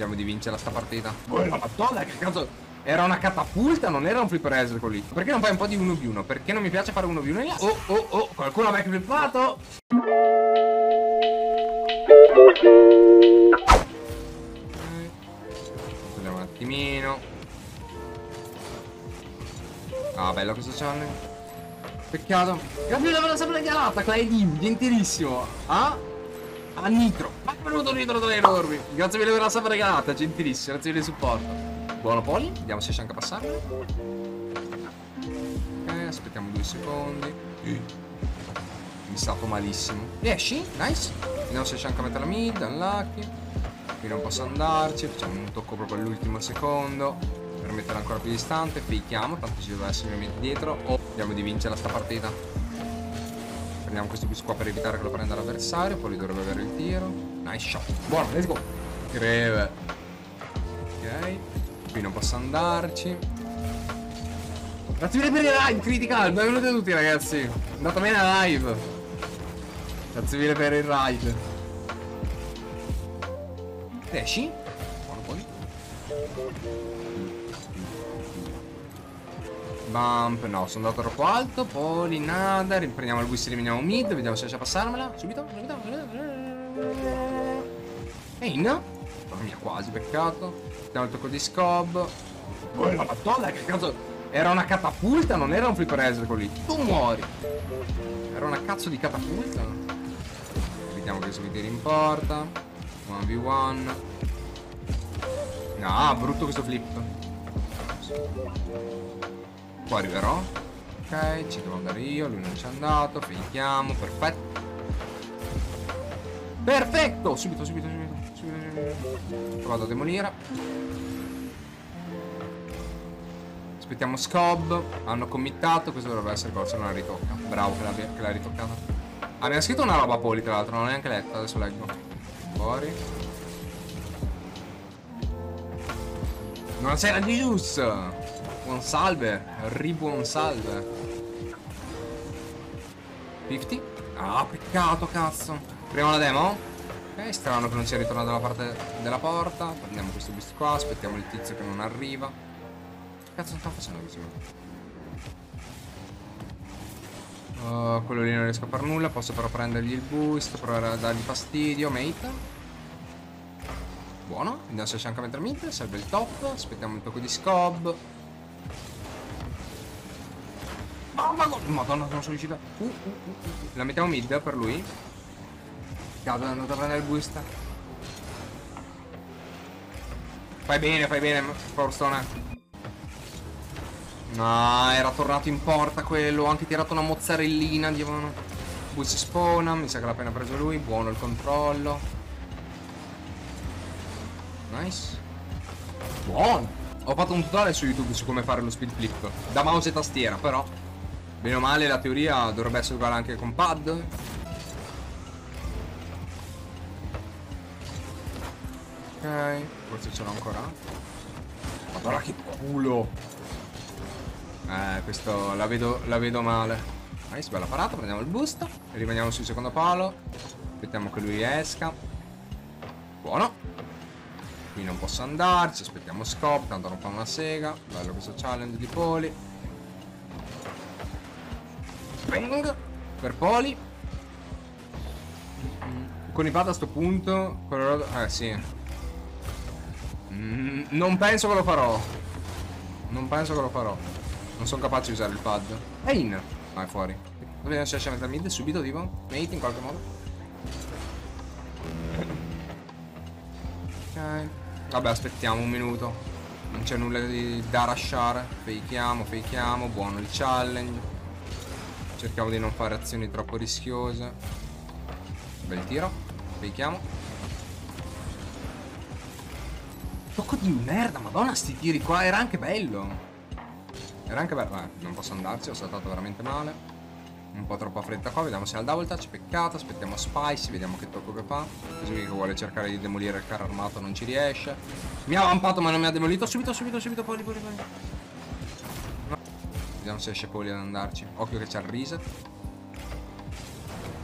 Vediamo di vincere sta partita. Oh, la madonna, che cazzo. Era una catapulta, non era un flipper laser quello lì. Perché non fai un po' di 1v1? Perché non mi piace fare 1v1 là? Oh, oh, oh, qualcuno ha backflippato. Vediamo un attimino. Ah, bello questo challenge. Peccato. Grazie per averla sempre regalata, Clay, gentilissimo. Ah? A Nitro. Ma è venuto Nitro tra i dormi. Grazie mille per averla sempre regalata, gentilissimo. Grazie mille del supporto. Buono Poli, vediamo se riesce anche a passarlo. Ok, aspettiamo 2 secondi. Mi stato malissimo. Riesci? Nice. Vediamo se riesce anche a mettere la mid, unlucky. Qui non posso andarci, facciamo un tocco proprio all'ultimo secondo. Per metterla ancora più distante, fakiamo, tanto ci deve essere ovviamente dietro. O vediamo di vincere sta partita. Prendiamo questo boost qua per evitare che lo prenda l'avversario. Poi lui dovrebbe avere il tiro. Nice shot. Buono, let's go. Greve. Ok. Qui non posso andarci. Grazie mille per il live, Critical. Benvenuti a tutti, ragazzi. È andata bene la live. Grazie mille per il ride. Riesci? Buono Poli. Bump, no, sono andato troppo alto. Poli, nada. Riprendiamo il boost, eliminiamo mid. Vediamo se riesce a passarmela. Subito. In. Mamma mia, quasi, peccato. Vediamo il tocco di Scob. Oh, la madonna, che cazzo. Era una catapulta, non era un flipper laser quello lì. Tu muori. Era una cazzo di catapulta. Vediamo che si tira in porta. 1v1. No, brutto questo flip. Qua arriverò. Ok, ci devo andare io. Lui non ci è andato. Fakiamo, perfetto. Perfetto. Subito. Vado a demolire. Aspettiamo Scob. Hanno committato. Questo dovrebbe essere gol, se non la ritocca. Bravo che l'ha ritoccata. Ah, mi ha scritto una roba Poli, tra l'altro. Non l'ho neanche letta. Adesso leggo. Fuori. Buonasera Jesus. Buon salve. Ribuon salve. 50. Ah, peccato, cazzo. Prima la demo. Ok, strano che non sia ritornato dalla parte della porta. Prendiamo questo boost qua. Aspettiamo il tizio che non arriva. Che cazzo sta facendo così? Quello lì non riesco a far nulla. Posso però prendergli il boost. Provare a dargli fastidio. Mate. Buono. Vediamo se riesce anche a mettere mid. Serve il top. Aspettiamo il tocco di Scob. Oh, Madonna, non sono riuscita. La mettiamo mid per lui. Cazzo, è andato a prendere il boost. Fai bene, Forstone. No, era tornato in porta quello. Ho anche tirato una mozzarellina. Boost spawna. Mi sa che l'ha appena preso lui. Buono il controllo. Nice. Buono. Ho fatto un tutorial su YouTube su come fare lo speed flip da mouse e tastiera, però bene o male la teoria dovrebbe essere uguale anche con pad. Ok, forse ce l'ho ancora. Madonna che culo. Questo la vedo male. Nice, bella parata, prendiamo il boost. Rimaniamo sul secondo palo. Aspettiamo che lui esca. Buono. Qui non posso andarci, aspettiamo Scope, tanto non fa una sega. Bello questo challenge di Poli. Bang! Per Poli. Con i pad a sto punto. Sì. Non penso che lo farò. Non sono capace di usare il pad. È in. Ah, è fuori. Dobbiamo lasciare mettere mid subito, tipo. Mate in qualche modo. Ok. Vabbè, aspettiamo un minuto. Non c'è nulla da rushare. Fakiamo. Buono il challenge. Cerchiamo di non fare azioni troppo rischiose. Bel tiro. Fakiamo. Tocco di merda, madonna, sti tiri qua. Era anche bello. Non posso andarci, ho saltato veramente male. Un po' troppa fretta qua. Vediamo se ha il double touch, peccato. Aspettiamo Spicy, vediamo che tocco che fa. Così che vuole cercare di demolire il carro armato, non ci riesce. Mi ha vampato ma non mi ha demolito. Subito, Poli. No. Vediamo se riesce Poli ad andarci. Occhio che c'è il reset.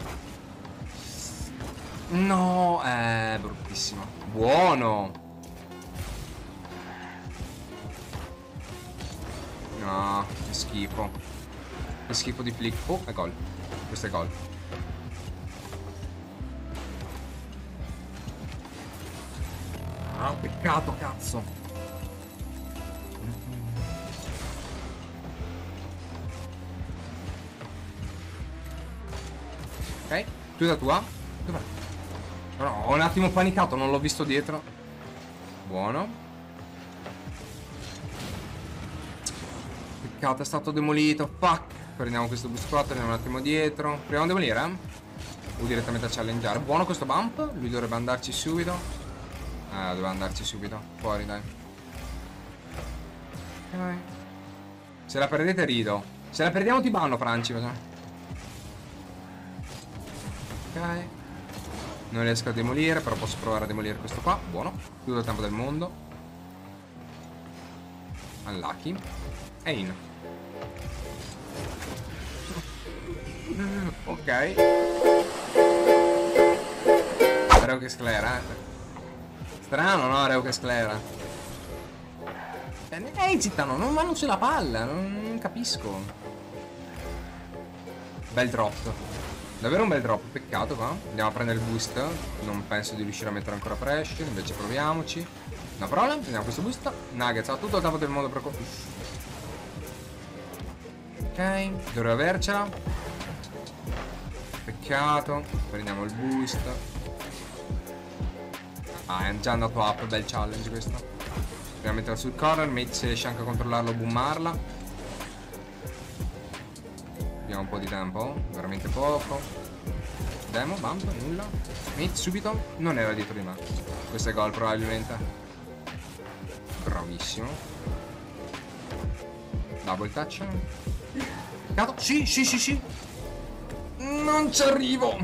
No, bruttissimo. Buono. No, che schifo. Che schifo di flick. Oh, è gol. Questo è gol. Ah, peccato, cazzo. Ok, chiusa tua. Dov'è? No, ho un attimo panicato, non l'ho visto dietro. Buono. Peccato, è stato demolito. Fuck. Prendiamo questo boost qua, torniamo un attimo dietro. Proviamo a demolire, O direttamente a challengeare. Buono questo bump. Lui dovrebbe andarci subito. Doveva andarci subito. Fuori, dai. Se la perdete rido. Se la perdiamo ti banno, Franci. Ok. Non riesco a demolire, però posso provare a demolire questo qua. Buono. Tutto il tempo del mondo. Unlucky. E in. Ok. Reo che sclera, Strano, no? Reo che sclera. Esitano, non vanno sulla palla. Non capisco. Bel drop. Davvero un bel drop, peccato qua. Andiamo a prendere il boost. Non penso di riuscire a mettere ancora pressure. Invece proviamoci. Una parola, prendiamo questo boost. Nuggets ha tutto il tempo del mondo per... Ok, dovrei avercela. Peccato. Prendiamo il boost. È già andato up, bel challenge questo. Proviamo a metterla sul corner. Mate se riesce anche a controllarlo, boomarla. Abbiamo un po' di tempo, veramente poco. Demo, bump, nulla. Mate subito. Non era dietro di me. Questo è gol probabilmente. Bravissimo. Double touch. Peccato. Sì. Non ci arrivo.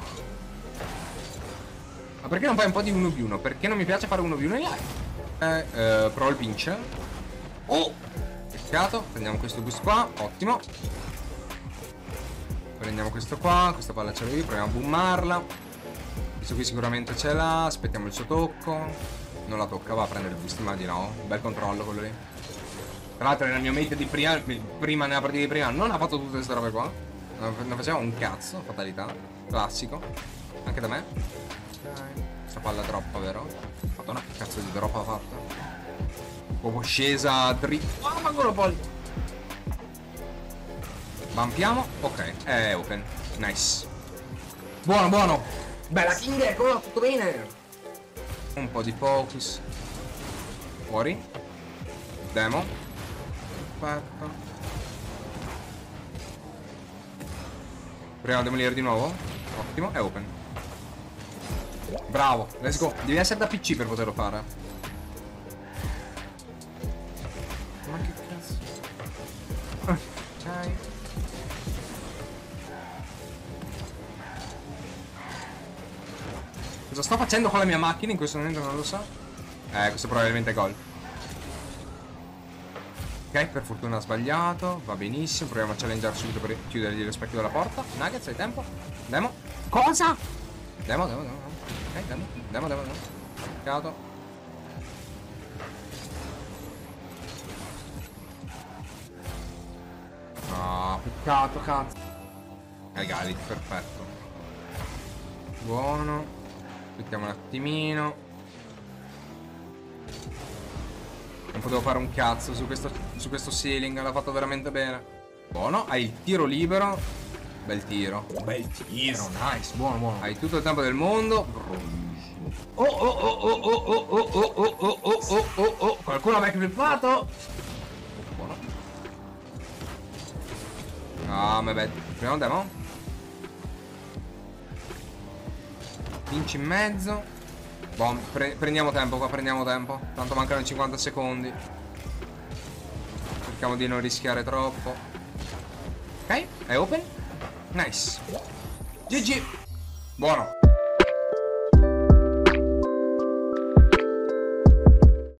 Ma perché non fai un po' di 1v1? Perché non mi piace fare 1v1 in live? Provo il pinch. Oh! Peccato. Prendiamo questo boost qua. Ottimo. Prendiamo questo qua. Questa palla ce l'ho io. Proviamo a boomarla. Questo qui sicuramente ce l'ha. Aspettiamo il suo tocco. Non la tocca. Va a prendere il boost. Immagino. Un bel controllo quello lì. Tra l'altro era il mio mate di prima nella partita di prima. Non ha fatto tutte queste robe qua. Non faceva un cazzo. Fatalità. Classico. Anche da me. Questa palla droppa, vero? Madonna, che cazzo di drop ha fatto? Proprio scesa dritta. Ah, ma quello poi. Bampiamo. Ok, è open. Nice. Buono. Bella King Echo, tutto bene. Un po' di focus. Fuori. Demo. Perfetto. Proviamo a demolire di nuovo. Ottimo, è open. Bravo, let's go. Devi essere da PC per poterlo fare. Ma che cazzo. Ok. Cosa sto facendo con la mia macchina in questo momento non lo so. Questo probabilmente è gol. Ok, per fortuna ha sbagliato. Va benissimo. Proviamo a challengeare subito per chiudergli lo specchio della porta. Nuggets, hai tempo? Demo. Cosa? Demo. Ok, demo. Peccato. Peccato, cazzo. Galit, perfetto. Buono. Aspettiamo un attimino. Non potevo fare un cazzo su questo ceiling. L'ha fatto veramente bene. Buono, hai il tiro libero. Bel tiro. Nice, buono. Hai tutto il tempo del mondo. Oh. Qualcuno ha backflipato. Buono. Ma beh. Prima demo. Vinci in mezzo. Boh, prendiamo tempo qua, Tanto mancano 50 secondi. Cerchiamo di non rischiare troppo. Ok, è open. Nice. GG. Buono.